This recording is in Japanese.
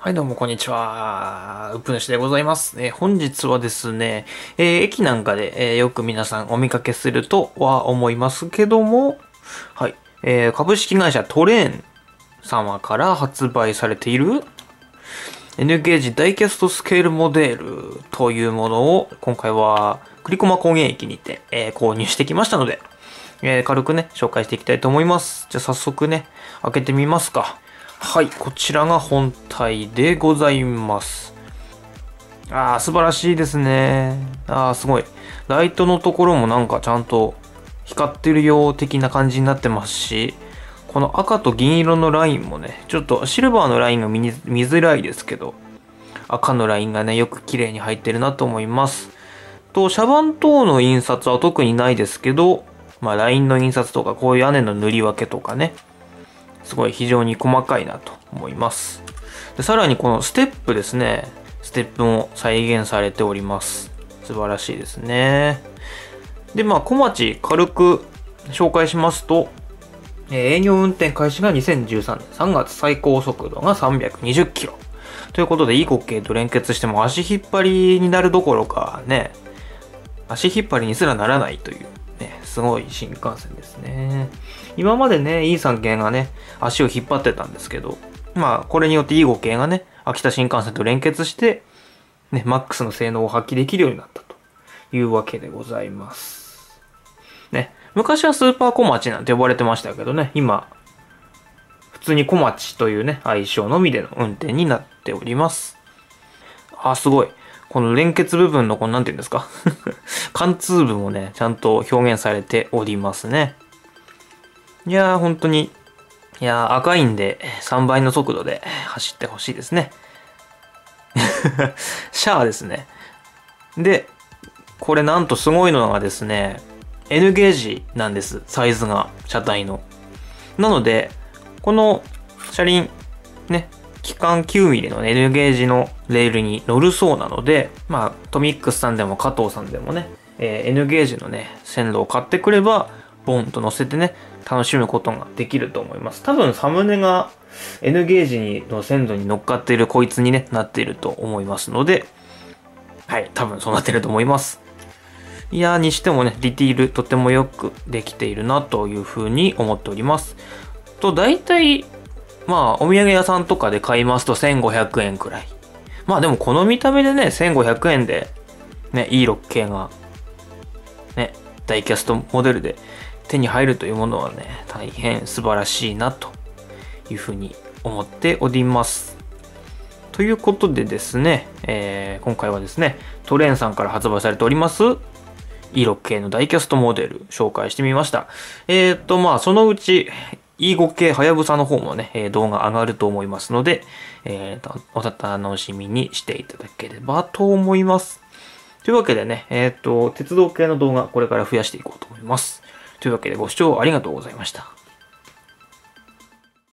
はい、どうも、こんにちは。うっぷんしでございます。本日はですね、駅なんかで、よく皆さんお見かけするとは思いますけども、はい、株式会社トレーン様から発売されている N ゲージダイキャストスケールモデルというものを今回は栗駒工芸駅にて、購入してきましたので、軽くね、紹介していきたいと思います。じゃあ早速ね、開けてみますか。はい、こちらが本体でございます。素晴らしいですね。すごい。ライトのところもなんかちゃんと光ってるよ的な感じになってますし、この赤と銀色のラインもね、ちょっとシルバーのラインが見づらいですけど、赤のラインがね、よく綺麗に入ってるなと思います。シャバン等の印刷は特にないですけど、ラインの印刷とかこういう屋根の塗り分けとかね、すごい非常に細かいなと思います。で、さらにこのステップですね。ステップも再現されております。素晴らしいですね。で、小町軽く紹介しますと、営業運転開始が2013年3月、最高速度が320キロ。ということで、いい滑稽と連結しても足引っ張りになるどころかね、足引っ張りにすらならないという、ね、すごい新幹線ですね。今までね、E3系がね、足を引っ張ってたんですけど、これによって E5 系がね、秋田新幹線と連結して、ね、マックスの性能を発揮できるようになったというわけでございます。ね、昔はスーパー小町なんて呼ばれてましたけどね、今、普通に小町というね、愛称のみでの運転になっております。すごい。この連結部分のなんていうんですか貫通部もね、ちゃんと表現されておりますね。いやー、本当に、赤いんで3倍の速度で走ってほしいですね。シャアですね。で、これなんとすごいのがですね、N ゲージなんです。サイズが、車体の。なので、この車輪、ね、機関 9mm の N ゲージのレールに乗るそうなので、トミックスさんでも加藤さんでもね、N ゲージのね、線路を買ってくれば、ボンと乗せてね、楽しむことができると思います。多分サムネが N ゲージの線路に乗っかっているこいつに、ね、なっていると思いますので、はい、多分そうなってると思います。いやーにしてもね、ディティールとてもよくできているなというふうに思っております。大体、お土産屋さんとかで買いますと1500円くらい。でもこの見た目でね、1500円で、ね、E6 系が、ね、ダイキャストモデルで手に入るというものはね、大変素晴らしいなというふうに思っております。ということでですね、今回はですね、トレーンさんから発売されております E6 系のダイキャストモデル紹介してみました。そのうち E5 系はやぶさの方もね、動画上がると思いますので、お楽しみにしていただければと思います。というわけでね、鉄道系の動画これから増やしていこうと思います。というわけでご視聴ありがとうございました。